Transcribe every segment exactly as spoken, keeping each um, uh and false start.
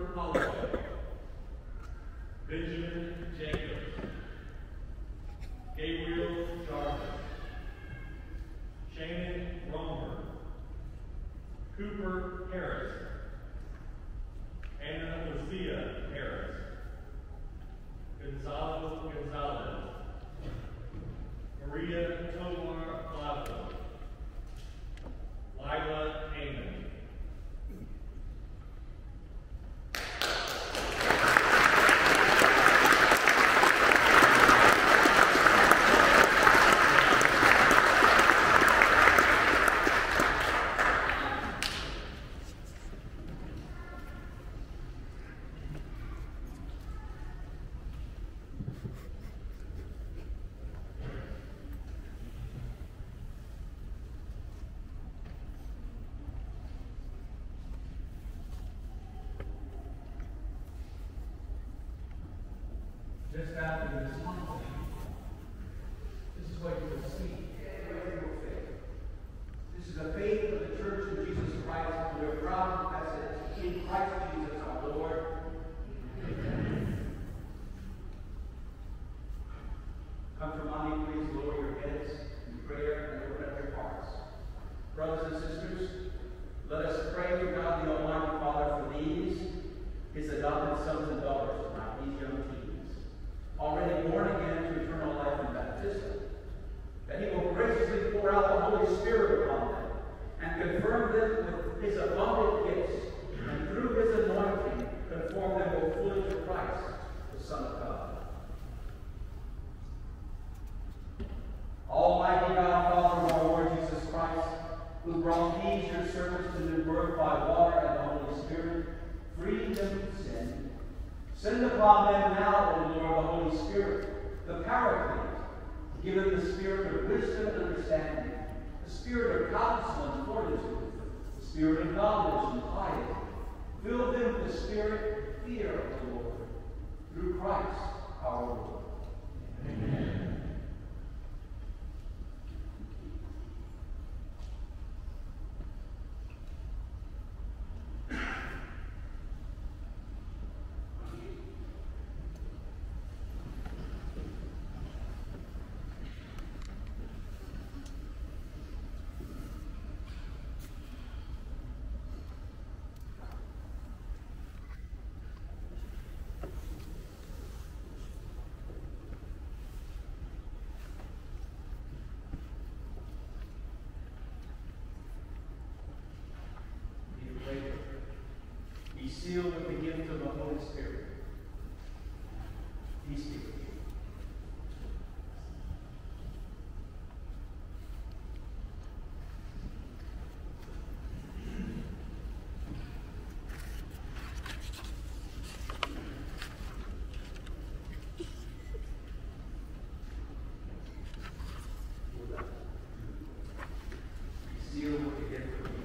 Holloway, Benjamin Jacobs, Gabriel Jarvis, Shannon Romer, Cooper Harris, Anna Lucia Harris, Gonzalo Gonzalez, Maria Tomar Plaza, Lila Amon. Just after this wonderful, this is what you will see. This is the faith of the Church of Jesus Christ. We are proud to confess it in Christ Jesus our Lord. Amen. Come from mommy, please lower your heads in prayer and open up your hearts. Brothers and sisters, let us pray to God the Almighty Father for these, his adopted sons and daughters tonight, these young teens, already born again to eternal life in baptism, that he will graciously pour out the Holy Spirit upon them and confirm them with his abundant gifts, and through his anointing conform them more fully to Christ, the Son of God. Almighty God, Father of our Lord Jesus Christ, who brought these your servants to new birth by water and the Holy Spirit, freed them from sin, send upon them now, O Lord, the Holy Spirit, the Paraclete, give them the spirit of wisdom and understanding, the spirit of counsel and fortitude, the spirit of knowledge and piety. Fill them with the spirit of fear of the Lord, through Christ our Lord. Amen. Be sealed with the gift of the Holy Spirit. Peace be with you. Be sealed with the gift of the Holy Spirit.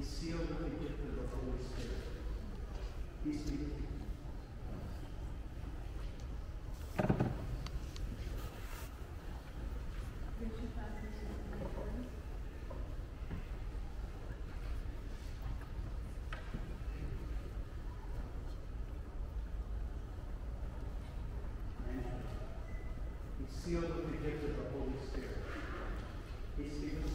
sealed with the gift of the Holy Spirit. Peace be with you. Sealed with the gift of the Holy Spirit. Peace be with you.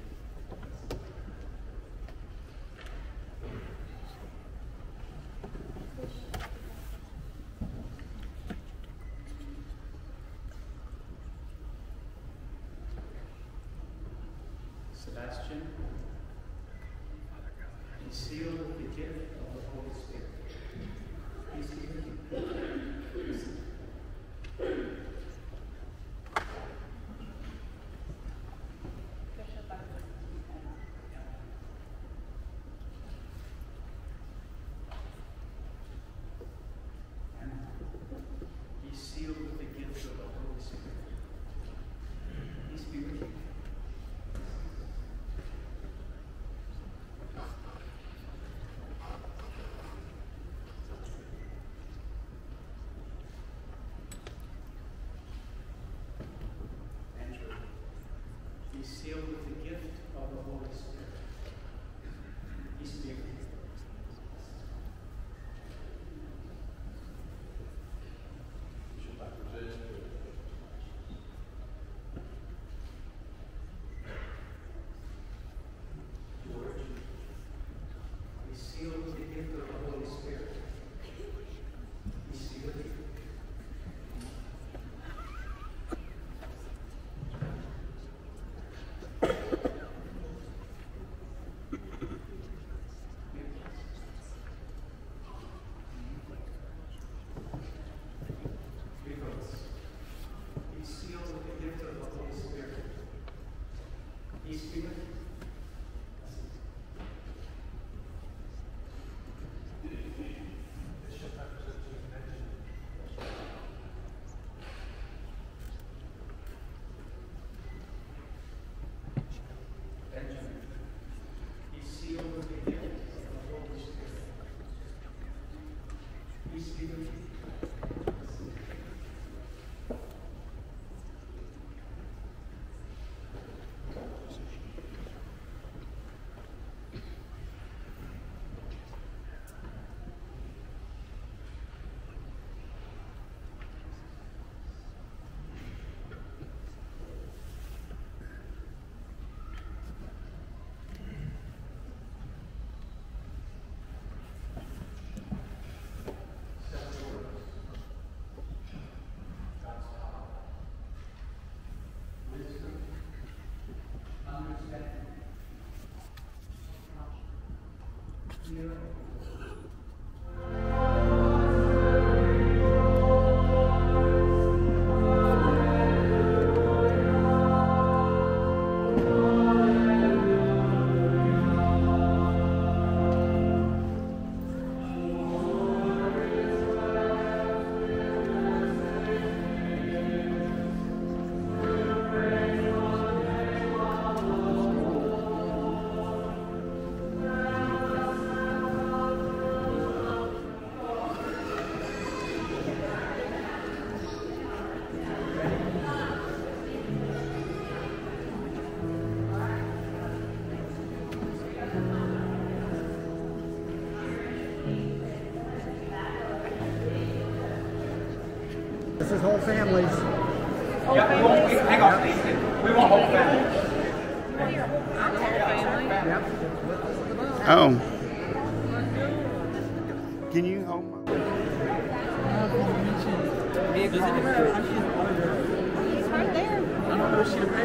Sebastian, be sealed with the gift of the Holy Spirit. Peace be with you. Sealed with the gift of the Holy Spirit. Peace be with you. Andrew, be sealed with the gift of the Holy Spirit. Peace be with you. Sealed with the gift of the Holy Spirit. Peace be with you. Nicholas, be sealed with the gift of the Holy Spirit. Peace be with you. Benjamin, be sealed with the gift of the Holy Spirit. Peace be with you. This is whole families. Whole yeah, families? We won't, we, hang on, please. We want whole families. Yep. Oh. Can you hold my... He's right there. I don't know if she's ready.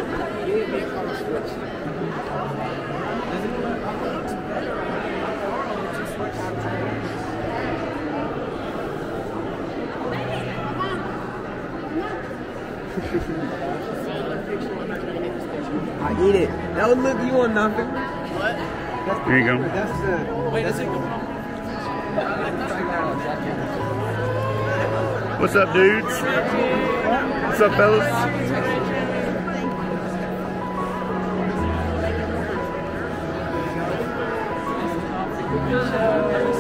I eat it. That would look you on nothing. What? There you go. That's the. Wait, that's it. What's up, dudes? What's up, fellas? Good show.